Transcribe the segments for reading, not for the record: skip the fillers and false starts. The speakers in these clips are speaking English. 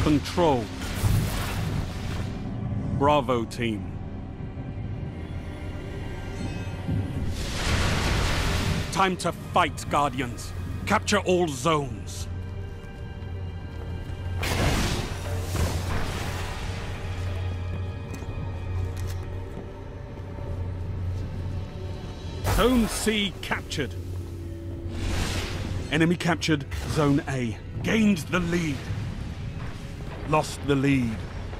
Control. Bravo team. Time to fight, Guardians. Capture all zones. Zone C captured. Enemy captured Zone A. Gained the lead. Lost the lead.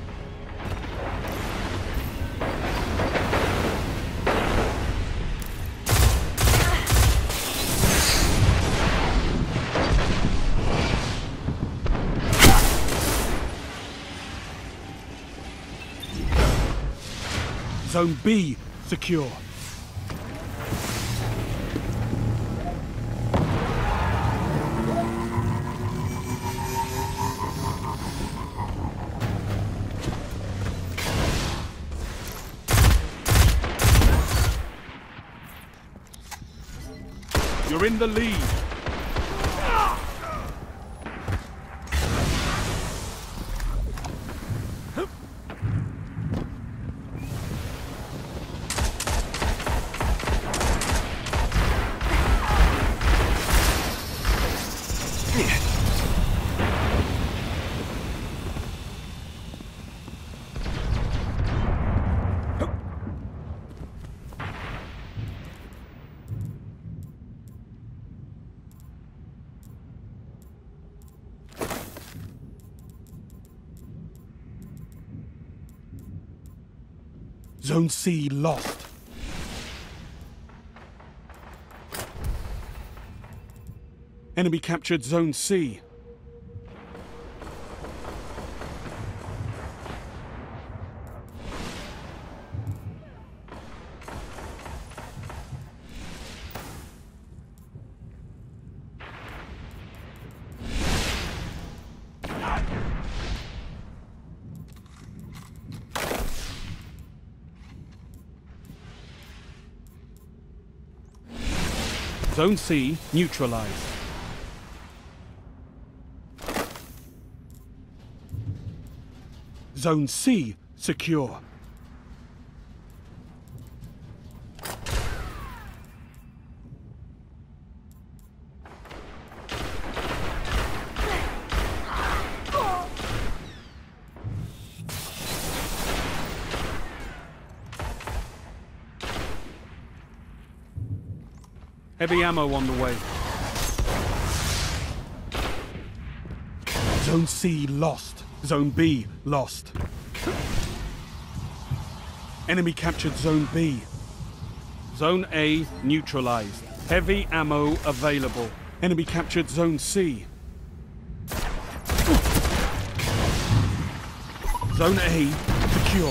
Zone B secure. You're in the lead. Zone C lost. Enemy captured Zone C. Zone C neutralized. Zone C secure. Heavy ammo on the way. Zone C lost. Zone B lost. Enemy captured Zone B. Zone A neutralized. Heavy ammo available. Enemy captured Zone C. Zone A secure.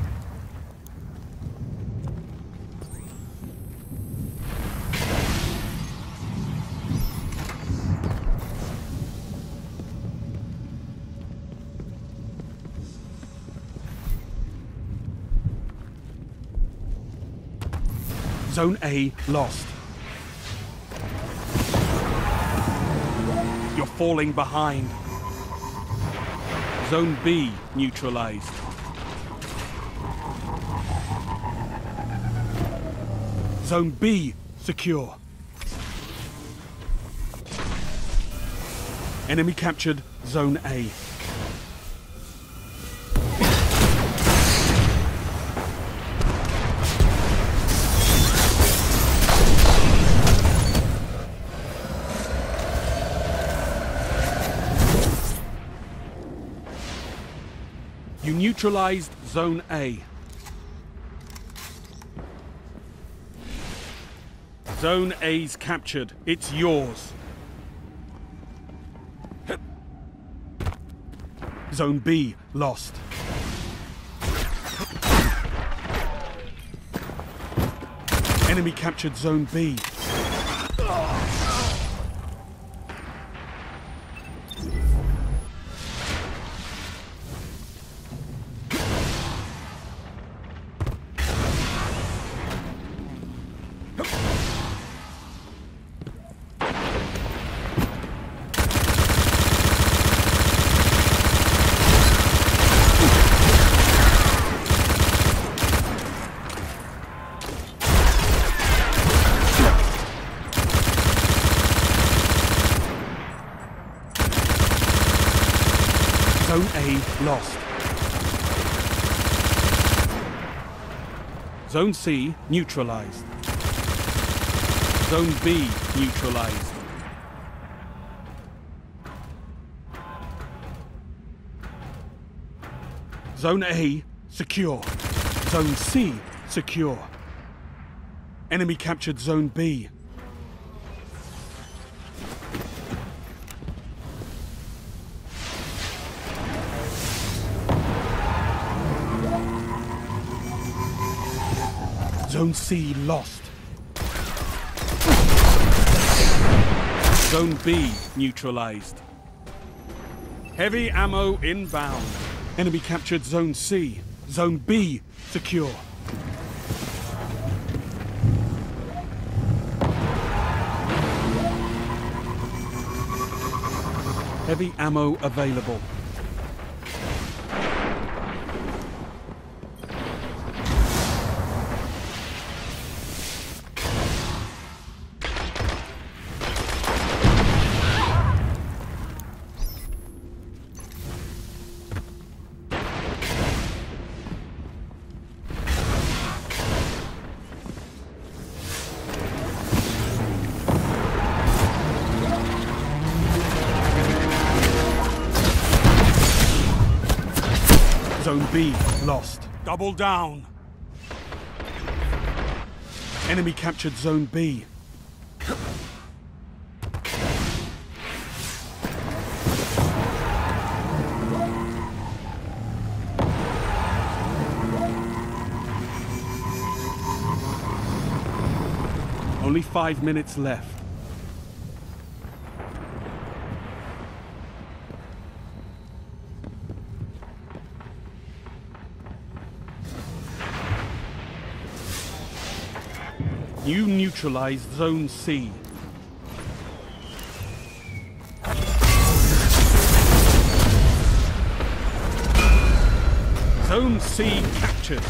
Zone A lost. You're falling behind. Zone B neutralized. Zone B secure. Enemy captured Zone A. You neutralized Zone A. Zone A's captured. It's yours. Zone B lost. Enemy captured Zone B. Zone A lost. Zone C neutralized. Zone B neutralized. Zone A secure. Zone C secure. Enemy captured Zone B. Zone C lost. Zone B neutralized. Heavy ammo inbound. Enemy captured Zone C. Zone B secure. Heavy ammo available. Zone B lost. Double down. Enemy captured Zone B. Only 5 minutes left. You neutralized Zone C. Zone C captured.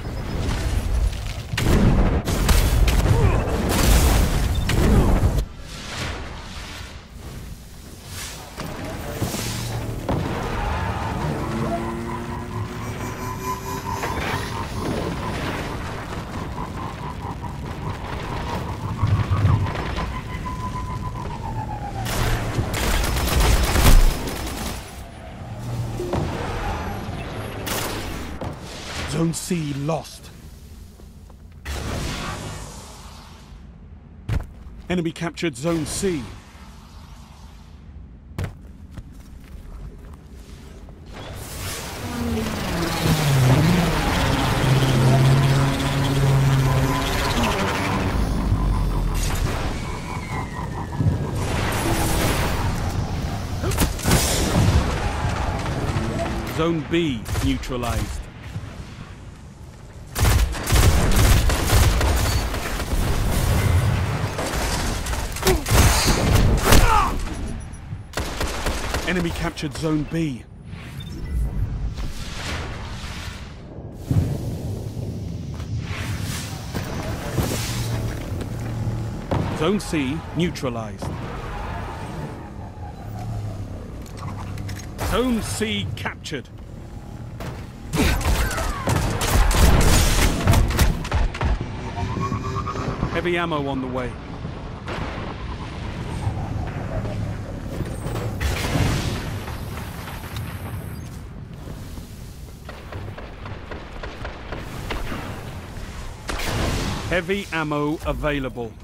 Zone C lost. Enemy captured Zone C. Zone B neutralized. Enemy captured Zone B. Zone C neutralized. Zone C captured. Heavy ammo on the way. Heavy ammo available.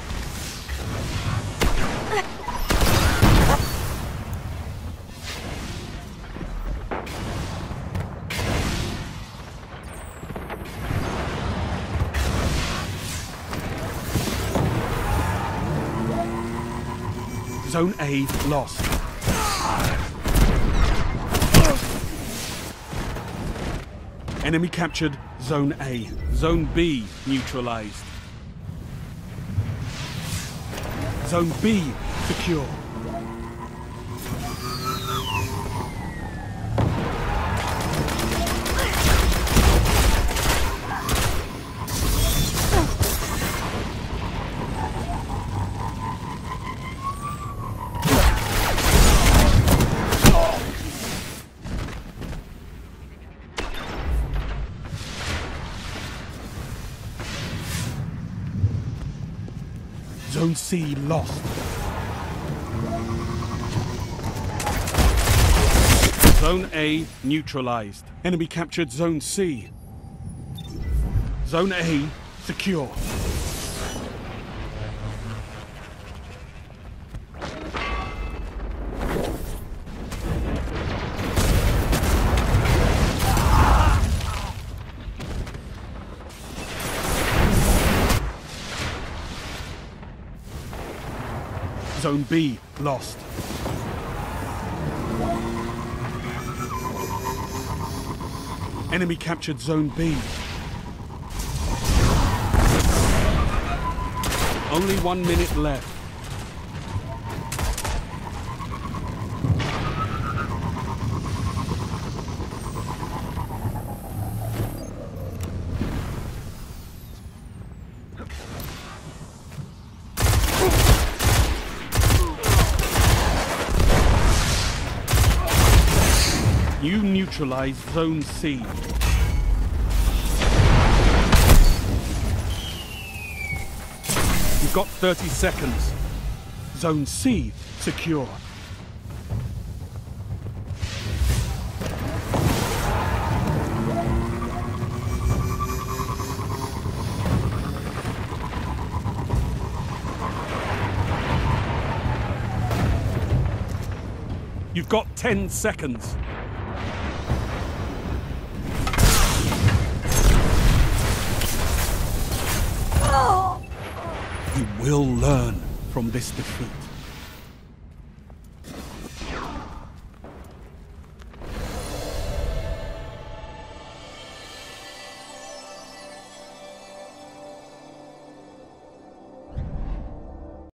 Zone A lost. Enemy captured Zone A. Zone B neutralized. Zone B secure. Zone C lost. Zone A neutralized. Enemy captured Zone C. Zone A secure. Zone B lost. Enemy captured Zone B. Only 1 minute left. You neutralize Zone C. You've got 30 seconds. Zone C secure. You've got 10 seconds. You will learn from this defeat.